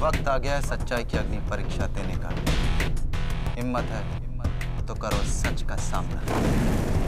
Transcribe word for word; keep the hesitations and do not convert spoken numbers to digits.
वक्त आ गया है सच्चाई की अग्नि परीक्षा देने का। हिम्मत है तो करो सच का सामना।